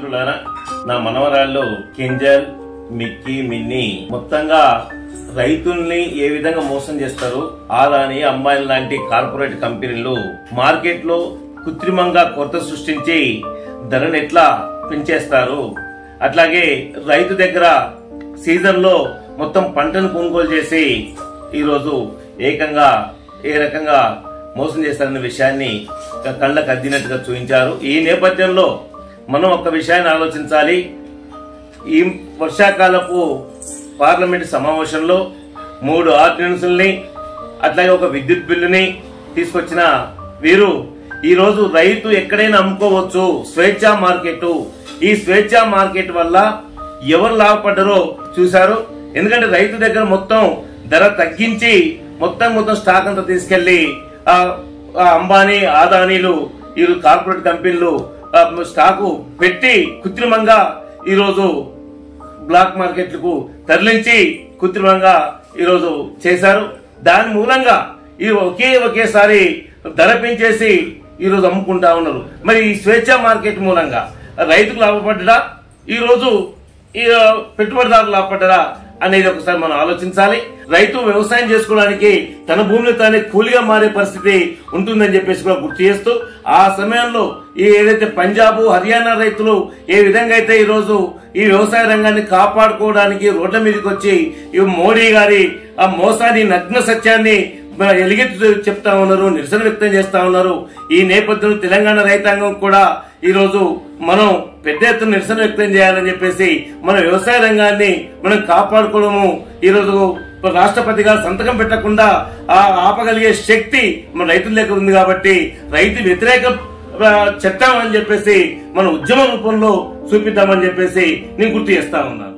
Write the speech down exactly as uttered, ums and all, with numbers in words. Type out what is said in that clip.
మిత్రులారా, నా మనవరాళ్ళు కింజల్, మిక్కీ, మిన్ని మొత్తంగా రైతుల్ని ఏ విధంగా మోసం చేస్తారు, ఆదాని, అంబానీ లాంటి కార్పొరేట్ కంపెనీలు మార్కెట్ లో కృత్రిమంగా కొరత సృష్టించి ధరను ఎట్లా పెంచేస్తారు, అట్లాగే రైతు దగ్గర సీజన్ లో మొత్తం పంటను కొనుగోలు చేసి ఈరోజు ఏకంగా ఏ రకంగా మోసం చేస్తారనే విషయాన్ని కళ్ళకు అద్దినట్టుగా చూపించారు. ఈ నేపథ్యంలో మనం ఒక విషయాన్ని ఆలోచించాలి. ఈ వర్షాకాలపు పార్లమెంట్ సమావేశంలో మూడు ఆర్డినెన్సుల్ని అట్లాగే ఒక విద్యుత్ బిల్లుని తీసుకొచ్చిన వీరు ఈరోజు రైతు ఎక్కడైనా అమ్ముకోవచ్చు, స్వేచ్ఛా మార్కెట్. ఈ స్వేచ్ఛా మార్కెట్ వల్ల ఎవరు లాభపడ్డారో చూశారు. ఎందుకంటే రైతు దగ్గర మొత్తం ధర తగ్గించి మొత్తం మొత్తం స్టాక్ అంతా తీసుకెళ్లి అంబానీ, ఆదానీలు, ఈ కార్పొరేట్ కంపెనీలు స్టాకు పెట్టి కృత్రిమంగా ఈరోజు బ్లాక్ మార్కెట్లకు తరలించి కృత్రిమంగా ఈరోజు చేశారు. దాని మూలంగా ఈ ఒకే ఒకేసారి ధర పెంచేసి ఈరోజు అమ్ముకుంటా ఉన్నారు. మరి ఈ స్వేచ్ఛా మార్కెట్ మూలంగా రైతుకు లాభపడ్డా, ఈరోజు ఈ పెట్టుబడిదారులు లాభపడ్డా అనేది ఒకసారి మనం ఆలోచించాలి. రైతు వ్యవసాయం చేసుకోవడానికి తన భూమిని తానే కూలిగా మారే పరిస్థితి ఉంటుందని చెప్పేసి కూడా గుర్తు చేస్తూ, ఆ సమయంలో ఈ ఏదైతే పంజాబ్, హర్యానా రైతులు ఏ విధంగా అయితే ఈ రోజు ఈ వ్యవసాయ రంగాన్ని కాపాడుకోవడానికి రోడ్ల మీదకి వచ్చి ఈ మోడీ గారి ఆ మోసాన్ని, నగ్న సత్యాన్ని ఎలుగెత్తు చెప్తా ఉన్నారు, నిరసన వ్యక్తం చేస్తా ఉన్నారు. ఈ నేపథ్యంలో తెలంగాణ రైతాంగం కూడా ఈ రోజు మనం పెద్ద ఎత్తున నిరసన వ్యక్తం చేయాలని చెప్పేసి మన వ్యవసాయ రంగాన్ని మనం కాపాడుకోవడము ఈ రోజు రాష్ట్రపతి గారు సంతకం పెట్టకుండా ఆపగలిగే శక్తి మన రైతుల దగ్గర ఉంది. కాబట్టి రైతు వ్యతిరేక చట్టం అని చెప్పేసి మన ఉద్యమ రూపంలో చూపిద్దామని చెప్పేసి నేను గుర్తు చేస్తా ఉన్నాను.